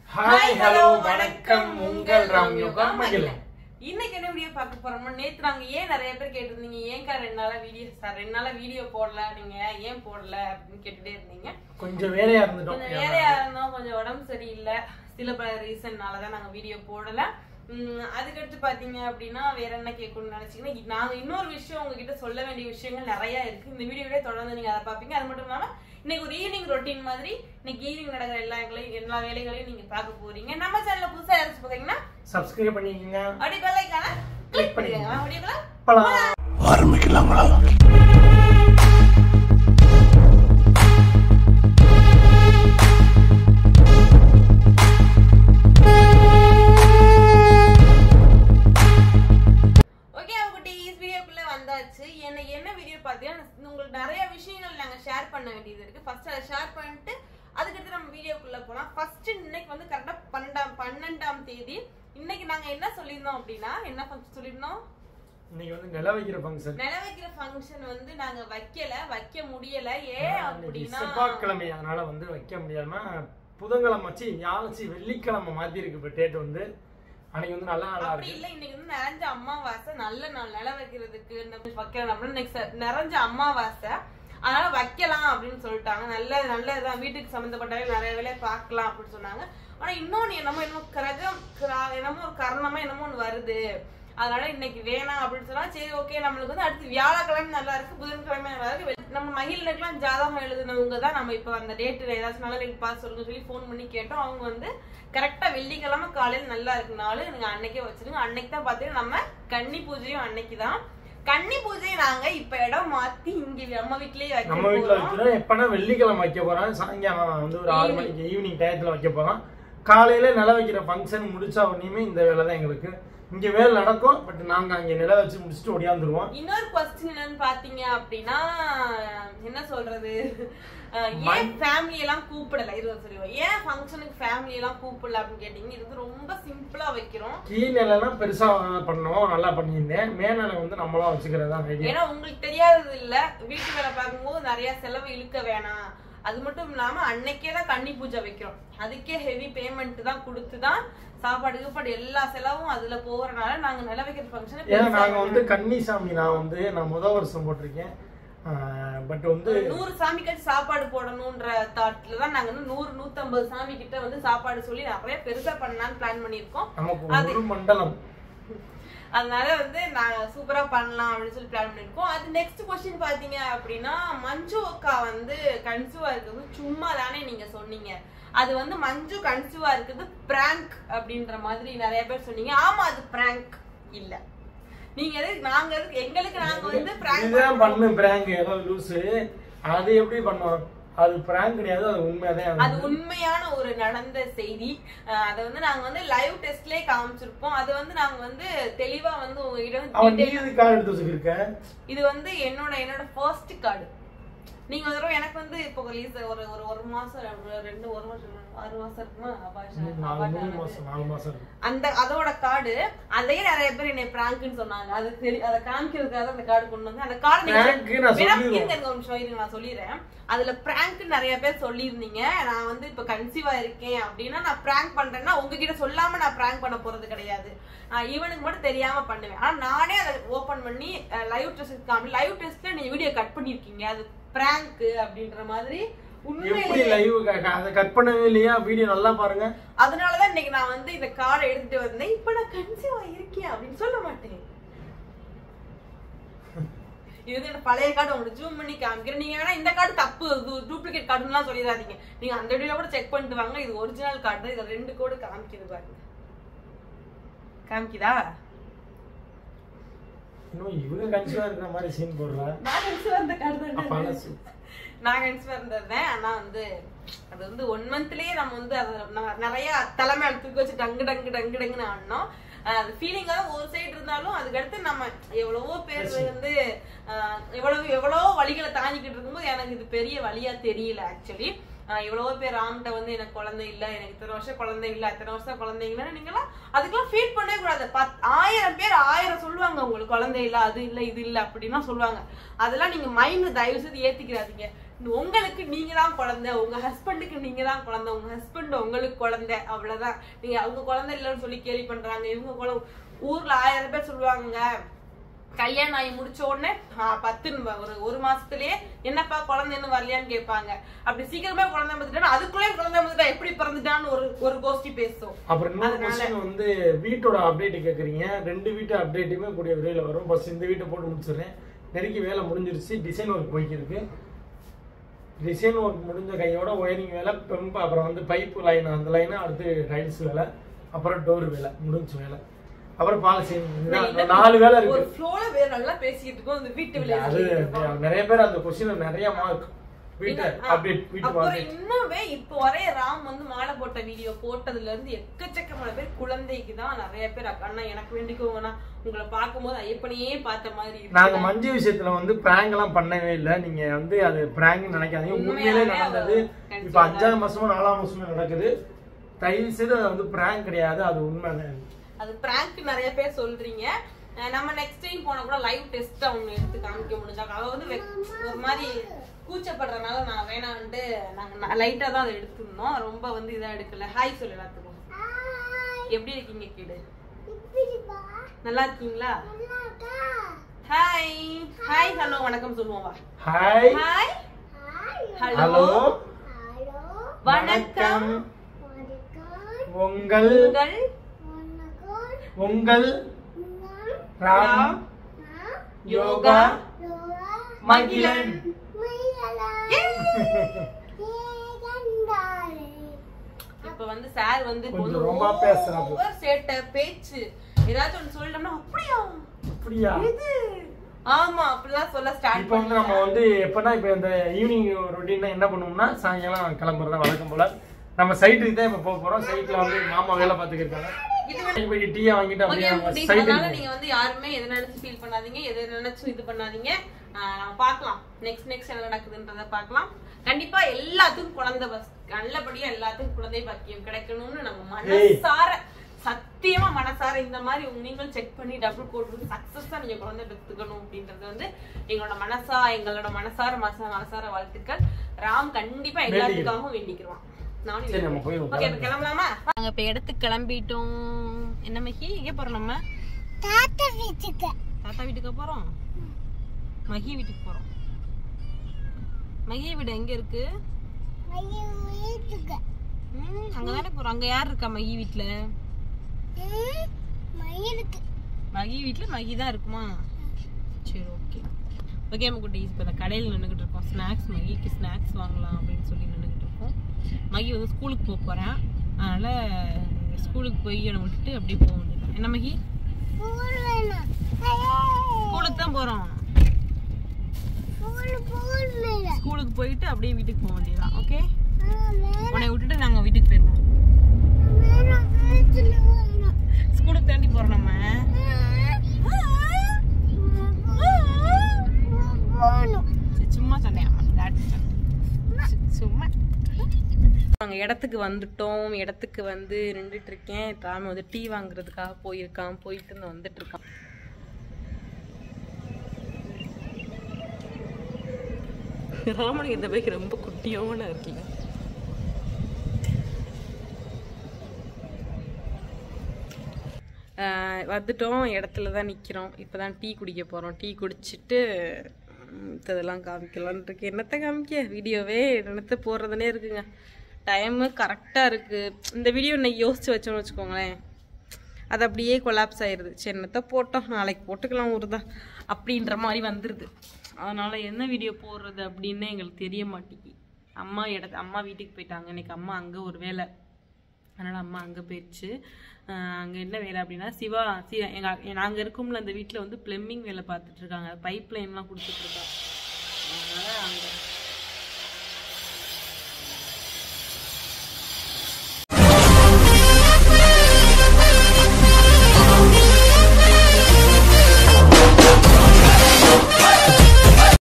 Hi hello வணக்கம் உங்கள் ராம்யோகா மகிழன். இன்னைக்கு என்ன வீடியோ பார்க்க போறோம்னா, நேத்து நாங்க ஏன் நிறைய பேர் கேட்டிருந்தீங்க ஏன்க்கா 2 நாளா வீடியோ போடல, நீங்க ஏன் போடல அப்படின்னு கேட்டுட்டே இருந்தீங்க. கொஞ்சம் வேலையா இருந்தோம், கொஞ்சம் உடம்பு சரியில்லை, சில பல ரீசன்னாலதான் நாங்க வீடியோ போடல. அதுக்கடுத்து பாத்தீங்க அப்படின்னா வேற என்ன கேட்கணும்னு நினைச்சீங்கன்னா, நாங்க இன்னொரு விஷயம் உங்ககிட்ட சொல்ல வேண்டிய விஷயங்கள் நிறைய இருக்கு. இந்த வீடியோவே தொடர்ந்து நீங்க அதை பாப்பீங்க. அது மட்டும் இல்லாம இன்னைக்கு ஒரு ஈவினிங் ரொட்டீன் மாதிரி இன்னைக்கு ஈவினிங் நடக்கிற எல்லா வேலைகளையும் நீங்க பார்க்க போறீங்க. நம்ம சேனல்ல புதுசா யாராச்சும் பாத்தீங்கன்னா சப்ஸ்கிரைப் பண்ணிக்கங்க, அப்படியே பெல் ஐகானை கிளிக் பண்ணிக்கங்க. அப்படியே போலாம் ஆரம்பிக்கலாங்களா? என்ன வீடியோ பார்த்தீங்கன்னா உங்களுக்கு நிறைய விஷயங்கள் நாங்க ஷேர் பண்ண வேண்டியது இருக்கு. ஃபர்ஸ்ட் அதை ஷேர் பண்ணிட்டு அதுக்கடுத்து நம்ம வீடியோக்குள்ள போலாம். ஃபர்ஸ்ட் இன்னைக்கு வந்து கரெக்டா 12ஆம் தேதி இன்னைக்கு நாங்க என்ன சொல்லியிருந்தோம் அப்படின்னா, என்ன ஃபங்க்ஷன் சொல்லியிருந்தோம்? இன்னைக்கு வந்து நில வைக்கிற ஃபங்க்ஷன் வந்து நாங்க வைக்க முடியல. ஏன் அப்படின்னா செவ்வாய்க்கிழமை, அதனால வந்து வைக்க முடியாம புதன்கிழமை வெள்ளிக்கிழமை மாத்தி இருக்கு. இப்ப டேட் வந்து அன்னைக்கு வந்து நல்லா அப்படி இல்ல, இன்னைக்கு வந்து நிறைஞ்ச அமாவாசை, நல்ல நாள் நில வைக்கிறதுக்கு வைக்கலாம் அப்படின்னு நிறைஞ்ச அமாவாசை, அதனால வைக்கலாம் அப்படின்னு சொல்லிட்டாங்க. நல்லதான், வீட்டுக்கு சம்பந்தப்பட்ட நிறைய வேலையை பார்க்கலாம் அப்படின்னு சொன்னாங்க. ஆனா இன்னொன்னு என்னமோ ஒரு காரணமா என்னமோ ஒண்ணு வருது, அதனால இன்னைக்கு வேணாம் அப்படின்னு சொன்னா சரி ஓகே. நம்மளுக்கு வந்து அடுத்து வியாழக்கிழமை நல்லா இருக்கு, புதன்கிழமை நல்லா இருக்கு. நம்ம மகிழ்ச்சிக்கெல்லாம் ஜாதகம் எழுதுனவங்க தான் நம்ம இப்ப அந்த டேட்டு ஏதாச்சும் நல்ல டேட் பார்த்து சொல்லுங்க சொல்லி போன் பண்ணி கேட்டோம். அவங்க வந்து கரெக்டா வெள்ளிக்கிழமை காலையில நல்லா இருக்குனாலும் நீங்க அன்னைக்கே வச்சிருங்க. அன்னைக்கு தான் பாத்தீங்கன்னா நம்ம கன்னி பூஜையும் அன்னைக்குதான். கன்னி பூஜையை நாங்க இப்ப இடம் மாத்தி இங்க நம்ம வீட்லயே வைக்கிறோம். எப்பனா வெள்ளிக்கிழமை வைக்க போறோம். சாயங்காலம் வந்து ஒரு 6 மணிக்கு ஈவினிங் டயத்துல வைக்க போறோம். காலையில நில வைக்கிற ஃபங்க்ஷன் முடிச்சா உடனே இந்த வேலை தான் எங்களுக்கு இங்க வேலை நடக்கும். பட் நாங்க அங்க நில வச்சு முடிச்சுட்டு ஓடியாந்துருவோம். இன்னொரு क्वेश्चन என்னன்னு பாத்தீங்க அப்படின்னா, என்ன சொல்றது, ஏன் ஃபேமிலி எல்லாம் கூப்பிடல, இது சொல்லுவோம். ஏன் ஃபங்க்ஷனுக்கு ஃபேமிலி எல்லாம் கூப்பிடல அப்படின்னு கேட்டீங்க. இது வந்து ரொம்ப சிம்பிளா வைக்கிறோம். கீழேலாம் பெருசா பண்ணோம், நல்லா பண்ணியிருந்தேன். மேனால வந்து நம்மளா வச்சுக்கிறதா. ஏன்னா உங்களுக்கு தெரியாதது இல்ல, வீட்டு வேலை பார்க்கும்போது நிறைய செலவு இழுக்க வேணாம். அது மட்டும் இல்லாம அன்னைக்கே தான் கன்னி பூஜை வைக்கிறோம். அதுக்கே ஹெவி பேமெண்ட் தான் கொடுத்துதான் சாப்பாடு எல்லா செலவும் அதுல போறதுனால நாங்க நில வைக்கிற ஃபங்க்ஷன். ஏன்னா நாங்க வந்து கன்னிசாமி, நான் முதல் வருஷம் போட்டிருக்கேன். பட் வந்து 100 சாமிக்கு சாப்பாடு போடணும்ன்ற தாட்ல தான் நாங்க 100-150 சாமி கிட்ட வந்து சாப்பாடு சொல்லி நிறைய பெருசா பண்ணலாம்னு பிளான் பண்ணிருக்கோம். நமக்கு ஒரு மண்டலம், அதனால வந்து நாங்க சூப்பரா பண்ணலாம் அப்படின்னு சொல்லி பிளான் பண்ணிருக்கோம். அது நெக்ஸ்ட் क्वेश्चन பாத்தீங்க அப்படின்னா, மஞ்சு அக்கா வந்து கன்சீவா இருக்குது சும்மா தானே நீங்க சொன்னீங்க. அது வந்து மஞ்சு கன்சீவா இருக்குது பிராங்க் அப்படின்ற மாதிரி நிறைய பேர் சொன்னீங்க. ஆமா, அது பிராங்க் இல்ல. நீங்க எங்களுக்கு நாங்க வந்து பிராங்க் ஏதோ லூசு, அது எப்படி பண்ணோம்? அது பிராங்க் கிடையாது, அது உண்மையாதான். அது உண்மையான ஒரு நடந்த செய்தி. அதை வந்து நாங்க வந்து லைவ் டெஸ்ட்லயே காமிச்சிருப்போம். அது வந்து நாங்க வந்து தெளிவா வந்து உங்ககிட்ட இது வந்து என்னோட ஃபர்ஸ்ட் கார்டு. நீங்க ஒரு தடவை எனக்கு வந்து இப்போ ஒரு மாசம் 6 மாசம் இருக்குமா அந்த அதோட கார்டு. அதையே நிறைய பேர் என்னை பிராங்க்னு சொன்னாங்க. அது அதை காமிக்கிறதுக்காக அந்த கார்டு கொண்டு வந்து அந்த கார்டு நான் சொல்லிடுறேன். அதுல பிராங்க் நிறைய பேர் சொல்லியிருந்தீங்க. நான் வந்து இப்ப கன்சீவா இருக்கேன் அப்படின்னா நான் பிராங்க் பண்றேன்னா உங்ககிட்ட சொல்லாம நான் பிராங்க் பண்ண போறது கிடையாது. இவனுக்கு மட்டும் தெரியாம பண்ணுவேன். ஆனா நானே அதை ஓபன் பண்ணி லைவ் டெஸ்ட்ல நீங்க வீடியோ கட் பண்ணிருக்கீங்க, அது பிராங்க் அப்படின்ற மாதிரி. அதனாலதான் இன்னைக்கு நான் வந்து இந்த கார்டை எடுத்துட்டு வந்தேன். இப்ப நான் கன்சீவா இருக்கேன் அப்படின்னு சொல்ல மாட்டேன். இது பழைய கார்டு உங்களுக்கு ஜூம் பண்ணி காமிக்கிறேன். நீங்க வேணா இந்த கார்டு தப்பு, டூப்ளிகேட் கார்டுலாம் சொல்லிடாதீங்க. நீங்க அந்த வீடியோல கூட செக் பண்ணிட்டு வாங்க. இது ஒரிஜினல் கார்டு. இதுல 2 கோடு காமிக்குது பாருங்க. காமிக்குதா? இவங்க கன்சீவா இருக்கிற மாதிரி சீன் போடுறா. நான் கன்சீவா இருந்த கார்டு தான். நான் கன்சீவா இருந்தேன். ஆனா வந்து அது வந்து 1 மந்த்லயே நம்ம வந்து நிறைய தலைமை தூக்கி வச்சு டங்குன்னு ஆடணும். அது ஃபீலிங்காக ஒரு சைடு இருந்தாலும் அதுக்கடுத்து நம்ம எவ்வளவோ பேர் வந்து எவ்வளவோ வழிகளை தாங்கிக்கிட்டு இருக்கும்போது எனக்கு இது பெரிய வழியா தெரியல. ஆக்சுவலி எவ்வளவோ பேர் ராம்கிட்ட வந்து எனக்கு குழந்தை இல்லை, எனக்கு இத்தனை வருஷம் குழந்தை இல்லை, இத்தனை வருஷம் குழந்தைங்கன்னா நீங்களாம் அதுக்கெல்லாம் ஃபீல் பண்ணவே கூடாது. 1000 பேர் 1000 சொல்லுவாங்க உங்களுக்கு குழந்தை இல்லை, அது இல்லை, இது இல்லை அப்படின்னா சொல்லுவாங்க. அதெல்லாம் நீங்க மைண்ட் தயவு செய்து ஏத்திக்கிறாதீங்க. உங்களுக்கு நீங்க தான் குழந்தை, உங்க ஹஸ்பண்டுக்கு நீங்க தான் குழந்தை, உங்க ஹஸ்பண்ட் உங்களுக்கு குழந்தை, அவ்வளவுதான். நீங்க அவங்க குழந்தை இல்லைன்னு சொல்லி கேள்வி பண்றாங்க. இவங்க ஊர்ல 1000 பேர் சொல்லுவாங்க. கல்யாணம் ஆகி முடிச்ச உடனே 10 ஒரு மாசத்துலயே என்னப்பா குழந்தைன்னு வரலையான்னு கேட்பாங்க. அப்படி சீக்கிரமே குழந்தை வந்துட்டா அதுக்குள்ளே குழந்தை வந்துட்டா எப்படி பிறந்துட்டான்னு ஒரு கோஷ்டி பேசும். அப்புறம் இன்னொரு கொஸ்டின் வந்து வீட்டோட அப்டேட் கேக்குறீங்க. 2 வீட்டு அப்டேட்டுமே கூடிய விரைவில் வரும். ஃபர்ஸ்ட் இந்த வீட்டை போட்டு முடிச்சிடுறேன். நெருக்கி வேலை முடிஞ்சிருச்சு. டிசைன் ஒர்க் போய்க்கிருக்கு. டிசைன் ஒர்க் முடிஞ்ச கையோட ஒயரிங் வேலை, பெம்பு, அப்புறம் வந்து பைப்பு லைன், அந்த லைனு, அடுத்து டைல்ஸ் வேலை, அப்புறம் டோர் வேலை முடிஞ்ச வேலை, அப்புறம் பாலிசி 4 வேலை இருக்கு. ஒரு ஃப்ளோல வேற நல்லா பேசிட்டு இருக்கோம். அந்த வீட்டு வேலை அது நிறைய பேர் அந்த क्वेश्चन நிறைய மார்க் வீட்டு அப்டேட் வீட்டு அப்புறம் இன்னுமே இப்போ வரைய ராம் வந்து மாலை போட்ட வீடியோ போட்டதுல இருந்து எக்கச்சக்கமான பேர் குழந்தைக்கு தான் நிறைய பேர் அண்ணா எனக்கு வேண்டிக்கோங்கண்ணா, உங்களை பார்க்கும்போது ஐயப்பனையே பார்த்த மாதிரி இருக்கு. நாங்க மஞ்சு விஷயத்துல வந்து பிராங்க் எல்லாம் பண்ணவே இல்லை. நீங்க வந்து அது பிராங்க் நினைக்காதீங்க, உண்மையிலே நடந்தது. இப்ப 5ஆம் மாசமும் 4ஆம் மாசமும் நடக்குது. தயவு செய்து அது வந்து பிராங்க் கிடையாது, அது உண்மை. அது பிராங்க் நிறைய பேர் சொல்றீங்க. நம்ம நெக்ஸ்ட் டைம் போனா கூட லைவ் டெஸ்ட் அவங்க எடுத்து காமிக்க முடிஞ்சாங்க. அவ வந்து ஒரு மாதிரி கூச்சப்படுறதுனால நான் வேணான்ட்டு நாங்க லைட்டா தான் அதை எடுத்துருந்தோம். ரொம்ப வந்து இதா எடுக்கல. ஹாய் சொல்லு எல்லாத்துக்கும். எப்படி இருக்கீங்க கேடு? நல்லா இருக்கீங்களா? ஹாய் ஹாய் ஹலோ வணக்கம் சொல்லுவோம். வா ஹாய் ஹாய் ஹலோ வணக்கம். உங்கள் ராம் யோகா மகிழன். இப்ப வந்து சார் வந்து கொஞ்சம் ரொம்ப பேசுறாங்க. சேட்ட பேச்சு ஏதாச்சும் ஒன்னு சொல்லிட்டோம்னா அப்படியா இது ஆமா அப்படிலாம் சொல்ல ஸ்டார்ட். இப்போ வந்து நம்ம வந்து எப்பனா இப்போ இந்த ஈவினிங் ரொட்டீனா என்ன பண்ணுவோம்னா சாயங்காலம் கிளம்புறதா வழக்கம் போல. நம்ம சைட்டுக்கு தான் இப்ப போக போறோம். சைட்ல வந்து மாமா வேலை பார்த்துக்கிருக்காங்க. டீயா வாங்கிட்டு அப்படியே அதனால நீங்க வந்து யாருமே எதை நினைச்சு ஃபீல் பண்ணாதீங்க, எதை நினைச்சு இது பண்ணாதீங்க. பாக்கலாம் நெக்ஸ்ட் என்ன நடக்குதுன்றத பாக்கலாம். கண்டிப்பா எல்லாத்துக்கும் குழந்தை நல்லபடியா எல்லாத்துக்கும் குழந்தை பாக்கியம் கிடைக்கணும்னு நம்ம மனசார சத்தியமா மனசார இந்த மாதிரி நீங்களும் செக் பண்ணி டபுள் கோட் சக்சஸா நீங்க குழந்தை பெற்றுக்கணும் அப்படின்றது வந்து எங்களோட மனசார வாழ்த்துக்கள். ராம் கண்டிப்பா எல்லாத்துக்காகவும் வேண்டிக்கிறோம். கிளம்பலாமா? நாங்க இப்ப இடத்துக்கு கிளம்பிட்டோம். என்ன மகி எங்க போறோம்? நம்ம தாத்தா வீட்டுக்கு போறோம். மகி வீட்டுக்கு போறோம். மகி வீடு எங்க இருக்கு? அங்கதானே போறோம். அங்க யார் இருக்கா மகி வீட்டுல? மகி வீட்டுல மகி தான் இருக்குமா? சரி ஓகே ஓகே. நம்ம குட்டி இப்ப கடையில் நின்றுகிட்டு இருக்கோம். ஸ்நாக்ஸ் மகிக்கு ஸ்நாக்ஸ் வாங்கலாம் அப்படின்னு சொல்லி நின்றுகிட்டு இருக்கோம். மகி வந்து ஸ்கூலுக்கு போறேன், அதனால ஸ்கூலுக்கு போய் என்னை விட்டுட்டு அப்படியே போக வேண்டியது. என்ன மகி? ஸ்கூலுக்கு தான் போறோம். ஸ்கூலுக்கு போயிட்டு அப்படியே வீட்டுக்கு போக வேண்டியதான். ஓகே, உன்னை விட்டுட்டு நாங்க வீட்டுக்கு போயிருவோம். ஸ்கூலுக்கு தாண்டி போறோம் நம்ம. சும்மா சொன்னேன் சும்மா. நாங்க இடத்துக்கு வந்துட்டோம். இடத்துக்கு வந்து நின்றுட்டு இருக்கேன். ராம வந்து டீ வாங்குறதுக்காக போயிட்டு வந்துட்டு இருக்கான். ராமனுக்கு இந்த பைக் ரொம்ப குட்டியோன்னு இருக்குல்ல. வந்துட்டோம், இடத்துல தான் நிற்கிறோம். இப்போ தான் டீ குடிக்க போகிறோம். டீ குடிச்சிட்டு இதெல்லாம் காமிக்கலான்னு இருக்கு. என்னத்தை காமிக்க, வீடியோவே என்னத்தை போடுறதுனே இருக்குங்க. டைமு கரெக்டாக இருக்குது. இந்த வீடியோ இன்னைக்கு யோசித்து வச்சோன்னு வச்சுக்கோங்களேன், அது அப்படியே கொலாப்ஸ் ஆயிடுது. சரி என்னத்தை போட்டோம், நாளைக்கு போட்டுக்கலாம் தான் அப்படின்ற மாதிரி வந்துடுது. அதனால் என்ன வீடியோ போடுறது அப்படின்னு எங்களுக்கு தெரிய மாட்டேங்கி. அம்மா வீட்டுக்கு போயிட்டாங்க. இன்னைக்கு அம்மா அங்கே ஒரு வேலை, அதனால் அம்மா அங்கே போயிடுச்சு. அங்கே என்ன வேலை அப்படின்னா நாங்கள் இருக்கோம்ல அந்த வீட்டில் வந்து ப்ளம்பிங் வேலை பார்த்துட்ருக்காங்க. பைப் லைன்லாம் கொடுத்துட்ருக்காங்க. அதனால் அங்கே